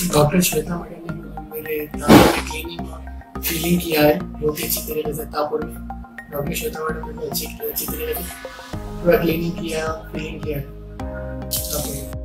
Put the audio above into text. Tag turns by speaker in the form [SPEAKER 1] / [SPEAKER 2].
[SPEAKER 1] Doctor Shweta madam ने मेरे दांतों की क्लीनिंग और फीलिंग किया है बहुत ही अच्छी तरीके से। तापुर में डॉक्टर श्वेता मैडम ने अच्छी तरीके से पूरा क्लीनिंग किया, फीलिंग किया है।